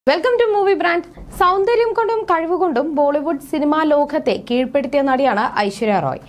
Welcome to movie brand. സൗന്ദര്യം കൊണ്ടും കഴിവുകൊണ്ടും Bollywood cinema ലോകത്തെ കീഴ്പ്പെടുത്തിയ നടിയാണ് ഐശ്വര്യ റോയ്.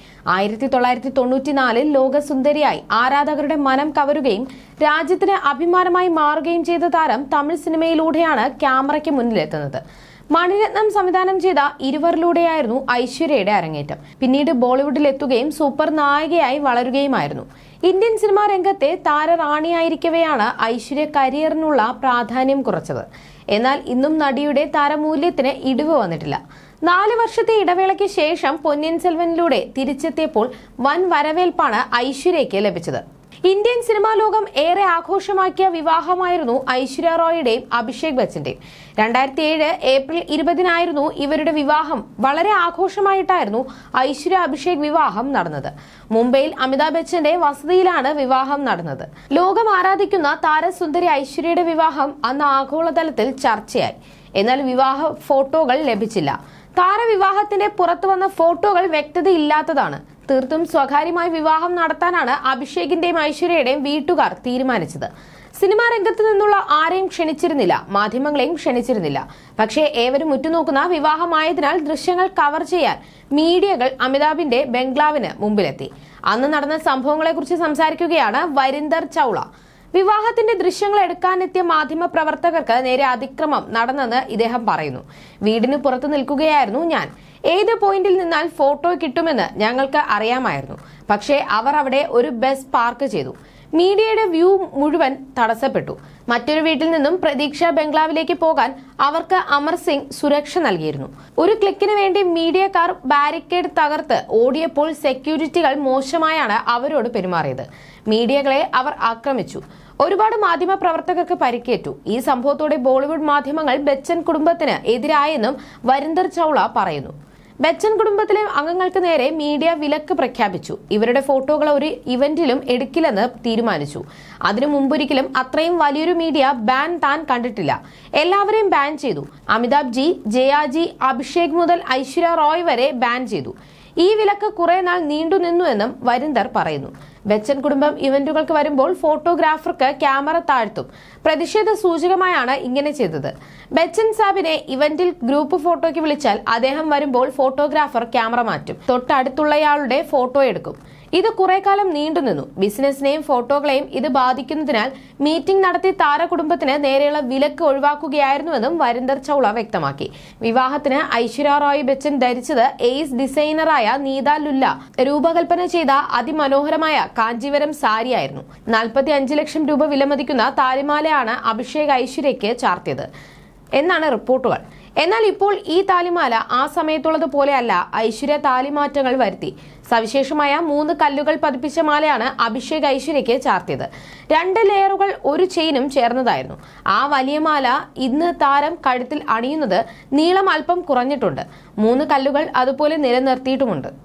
1994 ലോകസുന്ദരിയായി ആരാധകരുടെ മനം കവരുകയും രാജ്യത്തിന് അഭിമാനമായി മാറുകയും ചെയ്ത താരം തമിഴ് സിനിമയിലൂടെയാണ് ക്യാമറയ്ക്ക് മുന്നിലെത്തുന്നത്. മണിരത്നം സംവിധാനം ചെയ്ത ഇരുവരിലൂടെയായിരുന്നു ഐശ്വര്യയുടെ അരങ്ങേറ്റം. പിന്നീട് ബോളിവുഡിലെത്തുകയും സൂപ്പർ നായികയായി വളരുകയുമായിരുന്നു. ഇന്ത്യൻ സിനിമാ രംഗത്തെ താരറാണിയായിരിക്കവെയാണ് ഐശ്വര്യ കരിയറിനുള്ള പ്രാധാന്യം കുറച്ചത്. എന്നാൽ ഇന്നും നടിയുടെ താരമൂല്യത്തിന് ഇടിവ് വന്നിട്ടില്ല. 4 വർഷത്തെ ഇടവേളയ്ക്ക് ശേഷം പൊന്നിയിൻ സെൽവനിലൂടെ തിരിച്ചെത്തിയപ്പോൾ വൻ വരവേൽപ്പാണ് ഐശ്വര്യയ്ക്ക് ലഭിച്ചത്. ഇന്ത്യൻ സിനിമാ ലോകം ഏറെ ആഘോഷമാക്കിയ വിവാഹമായിരുന്നു ഐശ്വര്യ റോയുടെയും അഭിഷേക് ബച്ചന്റെയും. 2007 ഏപ്രിൽ 20-നായിരുന്നു ഇവരുടെ വിവാഹം. വളരെ ആഘോഷമായിട്ടായിരുന്നു ഐശ്വര്യ അഭിഷേക് വിവാഹം നടന്നത്. മുംബൈയിൽ അമിതാഭ് ബച്ചന്റെ വസതിയിലാണ് വിവാഹം നടന്നത്. ലോകം ആരാധിക്കുന്ന താരസുന്ദരി ഐശ്വര്യയുടെ വിവാഹം അന്ന് ആഗോളതലത്തിൽ ചർച്ചയായി. എന്നാൽ വിവാഹ ഫോട്ടോകൾ ലഭിച്ചില്ല. താരവിവാഹത്തിന്റെ പുറത്തു വന്ന ഫോട്ടോകൾ വ്യക്തതയില്ലാത്തതാണ്. തീർത്തും സ്വകാര്യമായി വിവാഹം നടത്താനാണ് അഭിഷേകിന്റെയും ഐശ്വര്യയുടെയും വീട്ടുകാർ തീരുമാനിച്ചത്. സിനിമാ രംഗത്ത് നിന്നുള്ള ആരെയും ക്ഷണിച്ചിരുന്നില്ല, മാധ്യമങ്ങളെയും ക്ഷണിച്ചിരുന്നില്ല. പക്ഷേ ഏവരും ഉറ്റുനോക്കുന്ന വിവാഹമായതിനാൽ ദൃശ്യങ്ങൾ കവർ ചെയ്യാൻ മീഡിയകൾ അമിതാഭിന്റെ ബംഗ്ലാവിന് മുമ്പിലെത്തി. അന്ന് നടന്ന സംഭവങ്ങളെക്കുറിച്ച് സംസാരിക്കുകയാണ് വരിന്ദർ ചൗള. വിവാഹത്തിന്റെ ദൃശ്യങ്ങൾ എടുക്കാനെത്തിയ മാധ്യമ പ്രവർത്തകർക്ക് നേരെ അതിക്രമം നടന്നെന്ന് ഇദ്ദേഹം പറയുന്നു. വീടിന് പുറത്തു നിൽക്കുകയായിരുന്നു ഞാൻ. ഏത് പോയിന്റിൽ നിന്നാൽ ഫോട്ടോ കിട്ടുമെന്ന് ഞങ്ങൾക്ക് അറിയാമായിരുന്നു. പക്ഷേ അവർ അവിടെ ഒരു ബസ് പാർക്ക് ചെയ്തു. മീഡിയയുടെ വ്യൂ മുഴുവൻ തടസ്സപ്പെട്ടു. മറ്റൊരു വീട്ടിൽ നിന്നും പ്രതീക്ഷ ബംഗ്ലാവിലേക്ക് പോകാൻ അവർക്ക് അമർ സിംഗ് സുരക്ഷ നൽകിയിരുന്നു. ഒരു ക്ലിക്കിന് വേണ്ടി മീഡിയക്കാർ ബാരിക്കേഡ് തകർത്ത് ഓടിയപ്പോൾ സെക്യൂരിറ്റികൾ മോശമായാണ് അവരോട് പെരുമാറിയത്. മീഡിയകളെ അവർ ആക്രമിച്ചു. ഒരുപാട് മാധ്യമ പ്രവർത്തകർക്ക് പരിക്കേറ്റു. ഈ സംഭവത്തോടെ ബോളിവുഡ് മാധ്യമങ്ങൾ ബച്ചൻ കുടുംബത്തിന് എതിരായെന്നും വരിന്ദർ ചൗള പറയുന്നു. ബച്ചൻ കുടുംബത്തിലെ അംഗങ്ങൾക്ക് നേരെ മീഡിയ വിലക്ക് പ്രഖ്യാപിച്ചു. ഇവരുടെ ഫോട്ടോകൾ ഒരു ഇവന്റിലും എടുക്കില്ലെന്ന് തീരുമാനിച്ചു. അതിനു മുമ്പൊരിക്കലും അത്രയും വലിയൊരു മീഡിയ ബാൻ താൻ കണ്ടിട്ടില്ല. എല്ലാവരെയും ബാൻ ചെയ്തു. അമിതാഭ് ജി, ജയാജി, അഭിഷേക് മുതൽ ഐശ്വര്യ റോയ് വരെ ബാൻ ചെയ്തു. ഈ വിലക്ക് കുറെ നാൾ നീണ്ടുനിന്നുവെന്നും വരിന്ദർ പറയുന്നു. ബച്ചൻ കുടുംബം ഇവന്റുകൾക്ക് വരുമ്പോൾ ഫോട്ടോഗ്രാഫർക്ക് ക്യാമറ താഴ്ത്തും. പ്രതിഷേധ സൂചകമായാണ് ഇങ്ങനെ ചെയ്തത്. ബച്ചൻ സാബിനെ ഇവന്റിൽ ഗ്രൂപ്പ് ഫോട്ടോയ്ക്ക് വിളിച്ചാൽ അദ്ദേഹം വരുമ്പോൾ ഫോട്ടോഗ്രാഫർ ക്യാമറ മാറ്റും. തൊട്ടടുത്തുള്ളയാളുടെ ഫോട്ടോ എടുക്കും. ഇത് കുറെ കാലം നീണ്ടുനിന്നു. ബിസിനസിനെയും ഫോട്ടോകളെയും ഇത് ബാധിക്കുന്നതിനാൽ മീറ്റിംഗ് നടത്തി താരകുടുംബത്തിന് നേരെയുള്ള വിലക്ക് ഒഴിവാക്കുകയായിരുന്നുവെന്നും വരിന്ദർ ചൗള വ്യക്തമാക്കി. വിവാഹത്തിന് ഐശ്വര്യ റോയ് ബച്ചൻ ധരിച്ചത് എയ്സ് ഡിസൈനറായ നീത ലുല്ല രൂപകൽപ്പന ചെയ്ത അതിമനോഹരമായ കാഞ്ചീവരം സാരിയായിരുന്നു. 45 ലക്ഷം രൂപ വിലമതിക്കുന്ന താലിമാലയാണ് അഭിഷേക് ഐശ്വര്യയ്ക്ക് ചാർത്തിയത് എന്നാണ് റിപ്പോർട്ടുകൾ. എന്നാൽ ഇപ്പോൾ ഈ താലിമാല ആ സമയത്തുള്ളത് പോലെയല്ല. ഐശ്വര്യ താലിമാറ്റങ്ങൾ വരുത്തി. സവിശേഷമായ 3 കല്ലുകൾ പതിപ്പിച്ച മാലയാണ് അഭിഷേക് ഐശ്വര്യയ്ക്ക് ചാർത്തിയത്. 2 ലെയറുകൾ ഒരു ചെയിനും ചേർന്നതായിരുന്നു. ആ വലിയ മാല ഇന്ന് താരം കഴുത്തിൽ അണിയുന്നത് നീളം അല്പം കുറഞ്ഞിട്ടുണ്ട്. 3 കല്ലുകൾ അതുപോലെ നിലനിർത്തിയിട്ടുമുണ്ട്.